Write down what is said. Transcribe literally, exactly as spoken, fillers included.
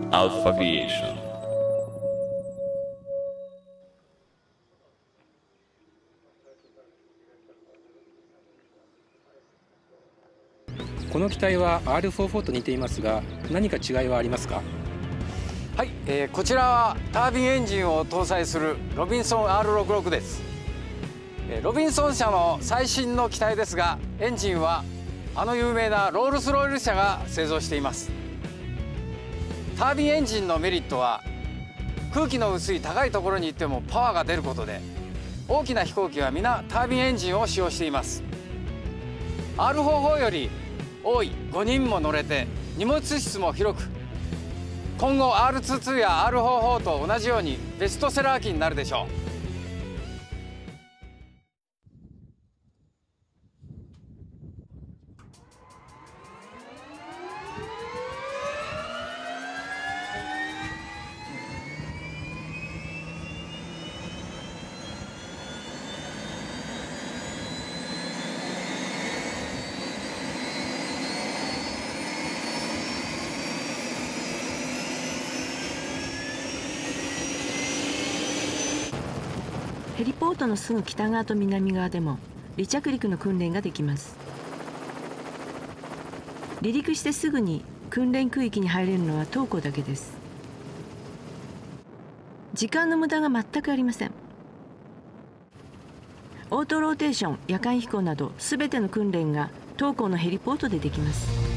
Alpha Aviation. この機体は アールフォーフォー と似ていますが、何か違いはありますか？ はい、えー、こちらはタービンエンジンを搭載するロビンソン アールろくじゅうろく です。ロビンソン社の最新の機体ですが、エンジンはあの有名なロールスロイス社が製造しています。タービンエンジンのメリットは、空気の薄い高いところに行ってもパワーが出ることで、大きな飛行機は皆タービンエンジンを使用しています。 アールフォーフォー より多いごにんも乗れて、荷物室も広く、今後 アールツーツー や アールフォーフォー と同じようにベストセラー機になるでしょう。 ヘリポートのすぐ北側と南側でも離着陸の訓練ができます。離陸してすぐに訓練区域に入れるのは当校だけです。時間の無駄が全くありません。オートローテーション、夜間飛行など全ての訓練が当校のヘリポートでできます。